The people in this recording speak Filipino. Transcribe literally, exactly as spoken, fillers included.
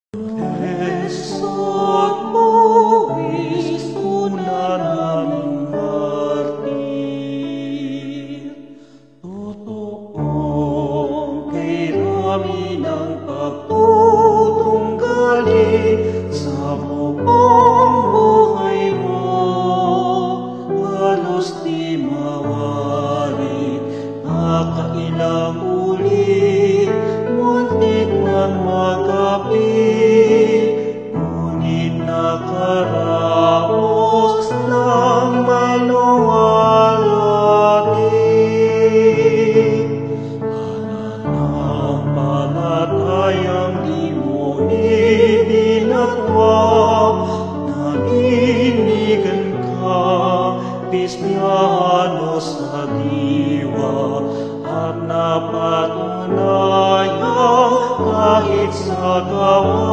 Esod mo, Kristo na naming martir. Totoong kay rami ng pagtutunggali sa buong buhay mo. Halos di mawari, nakailang ulit, muntik man magkapit. Ngunit nakaraos lang may luwalhati. Pananampalatayang di mo idinatwa, naninigan ka, Kristiyano sa diwa, at napatunayang kahit sa gawa